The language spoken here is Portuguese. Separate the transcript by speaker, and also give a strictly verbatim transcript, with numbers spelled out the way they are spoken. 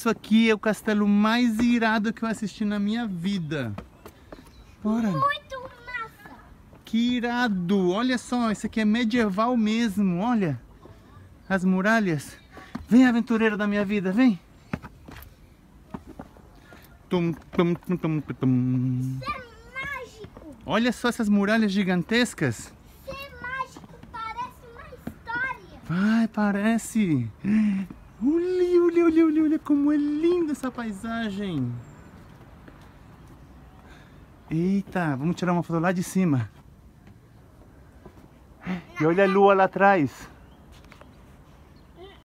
Speaker 1: isso aqui é o castelo mais irado que eu assisti na minha vida. Bora.
Speaker 2: Muito massa.
Speaker 1: Que irado. Olha só, isso aqui é medieval mesmo. Olha as muralhas. Vem, aventureiro da minha vida, vem. Tum, tum, tum, tum, tum.
Speaker 2: Isso é mágico.
Speaker 1: Olha só essas muralhas gigantescas.
Speaker 2: Isso é mágico, parece uma história.
Speaker 1: Vai, parece. Olha, olha, olha, olha, olha como é linda essa paisagem. Eita, vamos tirar uma foto lá de cima. E olha a lua lá atrás.